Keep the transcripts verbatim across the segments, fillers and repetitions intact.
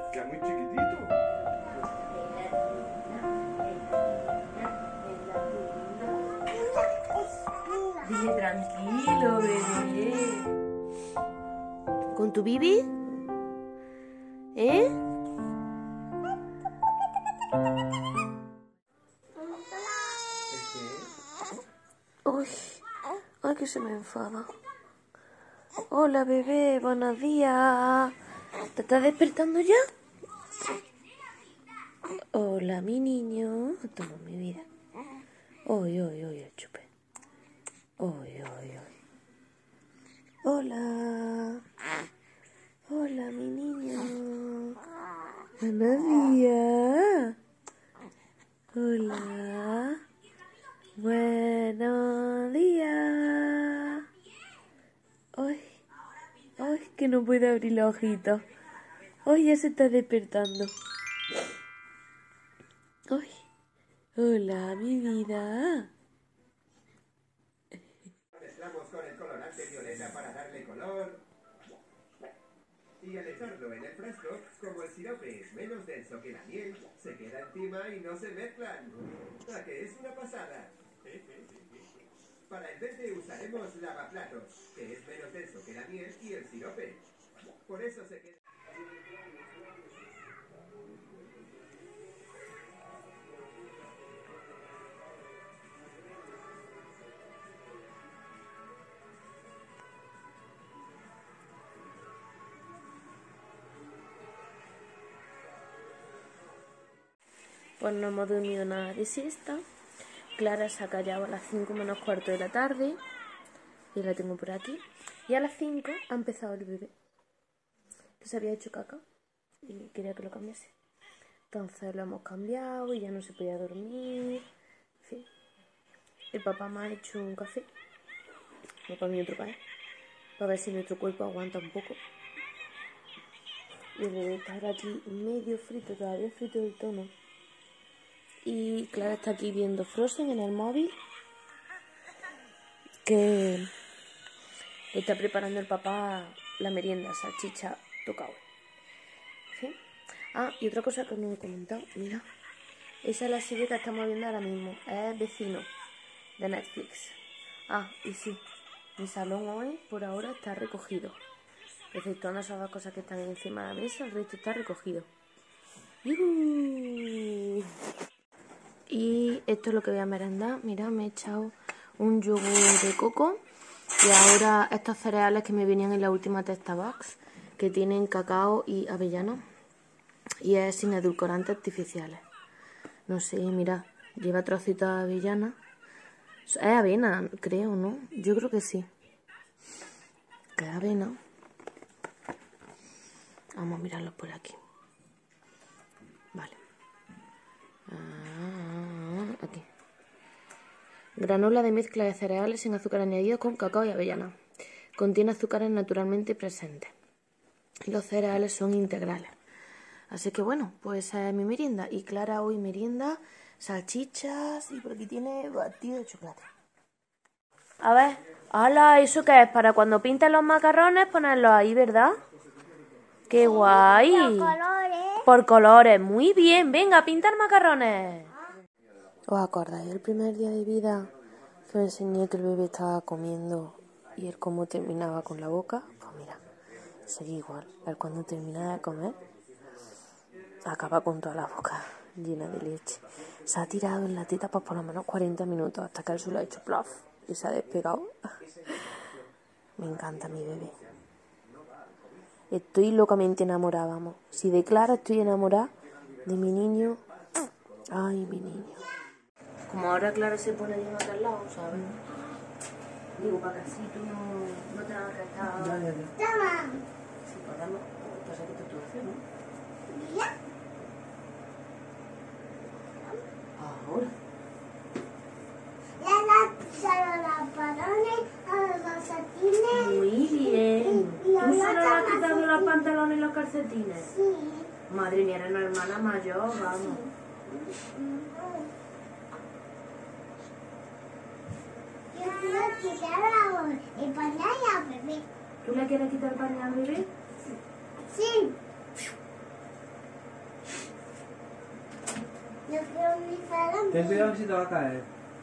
Que es muy chiquitito. Dile tranquilo, bebé. ¿Con tu bibi? ¿Eh? Uy, ay, que se me enfada. Hola, bebé, buenos días. ¿Te estás despertando ya? Hola, mi niño. Toma mi vida. Uy, uy, uy, el chupe. Uy, uy, uy. Hola. Hola, mi niño. Buenos días. Hola. Buenos días. Ay, ay, que no puede abrir los ojitos. Ay, ya se está despertando. Ay, hola, mi vida. Mezclamos con el colorante violeta para darle color. Y al echarlo en el frasco, como el sirope es menos denso que la miel, se queda encima y no se mezclan. ¿A que es una pasada? Para el verde usaremos lavaplatos, que es menos denso que la miel y el sirope. Por eso se queda... Pues no hemos dormido nada de siesta. Clara se ha callado a las cinco menos cuarto de la tarde. Y la tengo por aquí. Y a las cinco ha empezado el bebé, que se había hecho caca y quería que lo cambiase. Entonces lo hemos cambiado y ya no se podía dormir. En fin. El papá me ha hecho un café. No para mí otro para él. Para ver si nuestro cuerpo aguanta un poco. Y el bebé está ahora aquí medio frito, todavía frito del tono. Y Clara está aquí viendo Frozen en el móvil, que le está preparando el papá la merienda, salchicha tocado. ¿Sí? Ah, y otra cosa que no he comentado, mira, esa es la serie que estamos viendo ahora mismo, es Vecino, de Netflix. Ah, y sí, mi salón hoy por ahora está recogido, exceptuando esas dos cosas que están encima de la mesa, el resto está recogido. ¡Yuhu! Y esto es lo que voy a merendar. Mira, me he echado un yogur de coco. Y ahora estos cereales que me venían en la última Testa Box, que tienen cacao y avellana. Y es sin edulcorantes artificiales. No sé, mira, lleva trocitos de avellana. Es avena, creo, ¿no? Yo creo que sí. Que es avena. Vamos a mirarlos por aquí. Vale. Ah, aquí. Granola de mezcla de cereales sin azúcar añadido con cacao y avellana. Contiene azúcares naturalmente presentes. Y los cereales son integrales. Así que bueno, pues esa es mi merienda. Y Clara hoy merienda, salchichas y por aquí tiene batido de chocolate. A ver, ¡hala! ¿Eso qué es? Para cuando pinten los macarrones ponerlos ahí, ¿verdad? ¡Qué guay! Por colores. Por colores, muy bien. Venga, a pintar macarrones. ¿Os acordáis del primer día de vida que os enseñé que el bebé estaba comiendo y él cómo terminaba con la boca? Pues mira, sería igual. Él cuando terminaba de comer acaba con toda la boca llena de leche. Se ha tirado en la teta pues por lo menos cuarenta minutos hasta que él se lo ha hecho plaf y se ha despegado. Me encanta mi bebé. Estoy locamente enamorada, vamos. Si de Clara estoy enamorada de mi niño. Ay, mi niño. Como ahora Clara se pone de otro lado, ¿sabes? Digo, para que así tú no, no tengas que estar... Ya, ya, ya. Toma. Si podemos, pasa que te tuerces, ¿no? Mira. Ahora. Ya la los pantalones, los calcetines. Muy bien. Y- y ¿Tú ahora solo le has está quitado más- los pantalones y los calcetines? Sí. Madre mía, eres una hermana mayor, vamos. Yo quiero quitar el pañal al bebé. ¿Tú le quieres quitar el pañal al bebé? Sí. Ten cuidado que se te va a caer.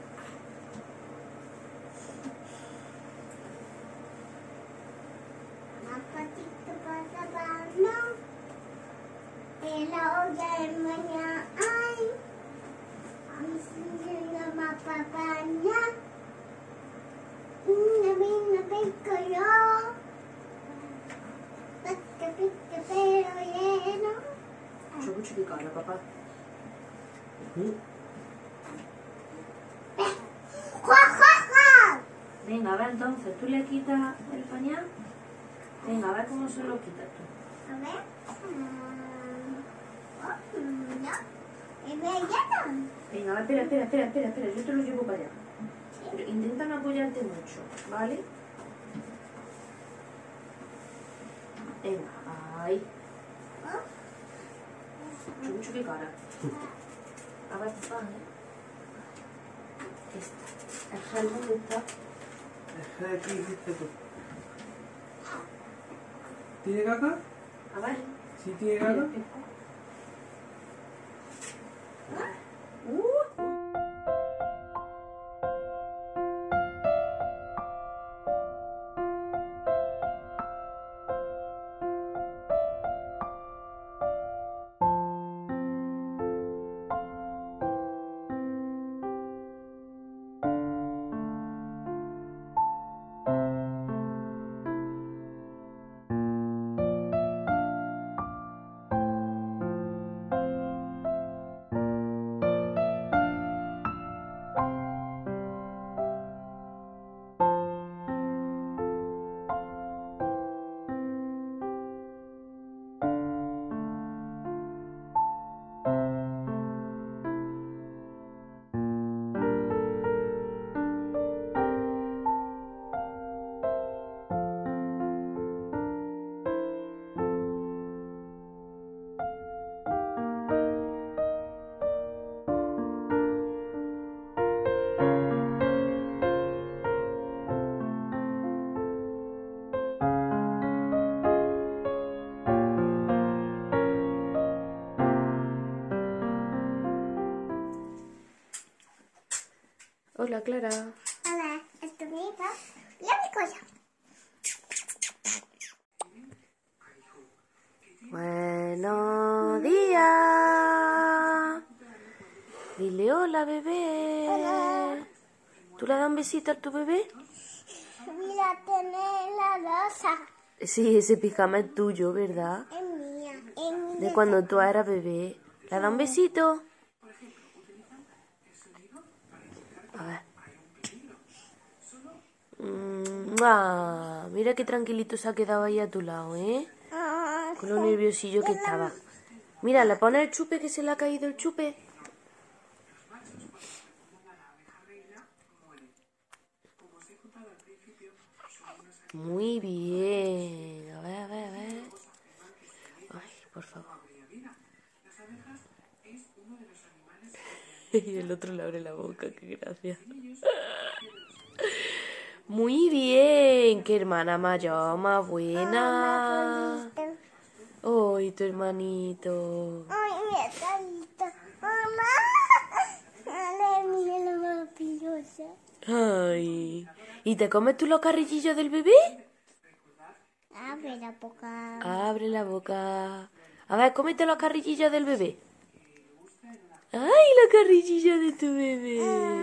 Patito pasa baño, en la olla de mañana hay, a mi señora más papaña, una vina pico yo, pica pica pero lleno. Chupi chupi cara, papá. ¡Jua, jua, jua! Venga, a ver entonces, ¿tú le quitas el pañal? Venga, a ver cómo se lo quitas tú. A ver. Mm, no. ¿Es belleta? Venga, a ver, espera, espera, espera, espera, espera, yo te lo llevo para allá. Pero intenta no apoyarte mucho, ¿vale? Venga, ahí. Chupi chupi cara. A ver, papá, ¿eh? Esta. ¿El gel dónde está? El gel aquí, viste tú. ¿Tiene caca? A ver. ¿Sí tiene caca? Uh. Hola, Clara. Hola, esto es mi papá. Y a mi cosa. Buenos días. Dile hola, bebé. Hola. ¿Tú le das un besito a tu bebé? Mira, tiene la rosa. Sí, ese pijama es tuyo, ¿verdad? Es mía. Es mía. De cuando tú eras bebé. ¿Le das un besito? A ver. Mm, ah, mira qué tranquilito se ha quedado ahí a tu lado, ¿eh? Ah, Con lo nerviosillo que estaba. Mira, le pone el chupe, que se le ha caído el chupe. Muy bien. A ver, a ver, a ver. Ay, por favor. Y el otro le abre la boca, qué gracia. Muy bien, qué hermana mayor, más buena. Ay, tu hermanito. Ay, mira, carita. Mamá. Dale, mira la maravillosa. Ay. ¿Y te comes tú los carrillillos del bebé? Abre la boca. Abre la boca. A ver, cómete los carrillillos del bebé. ¡Ay, los carrillillos de tu bebé!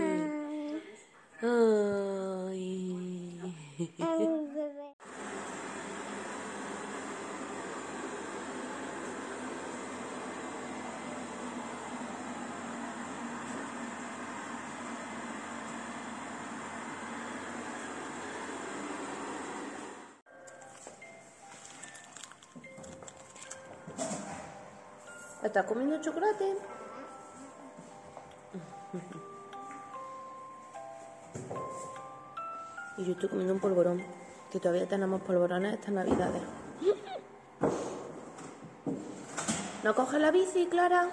¡Ay! Ay, bebé. ¿Estás comiendo chocolate? Y yo estoy comiendo un polvorón, que todavía tenemos polvorones estas navidades. ¿No coges la bici, Clara?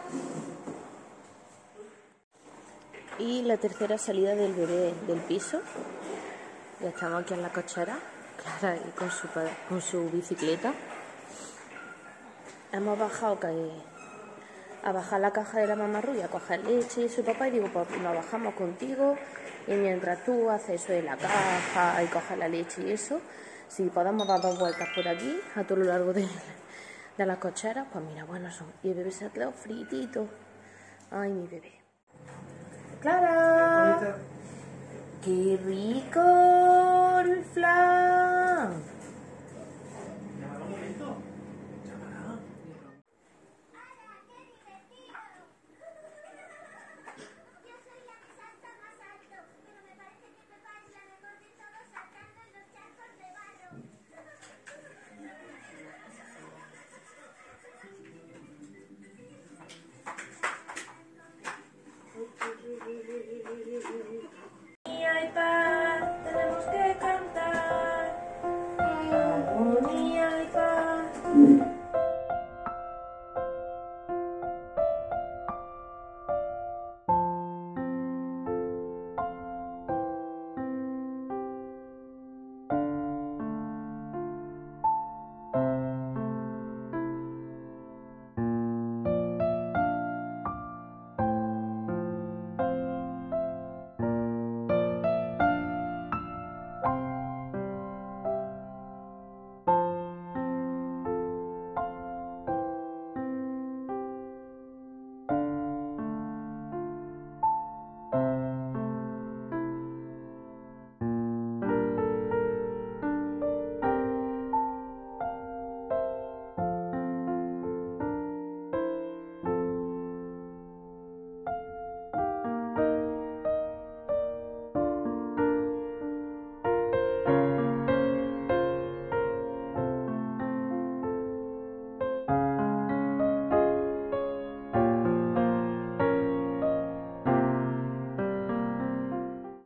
Y la tercera salida del bebé del piso. Ya estamos aquí en la cochera, Clara y con su, con su bicicleta. Hemos bajado que a bajar la caja de la mamarrulla, a coger leche y eso, papá, y digo, pues nos bajamos contigo y mientras tú haces eso de la caja y coges la leche y eso, si podemos dar dos vueltas por aquí, a todo lo largo de, de las cocheras, pues mira, buenos son. Y el bebé se ha quedado fritito. Ay, mi bebé. ¡Clara! ¡Qué rico el flan!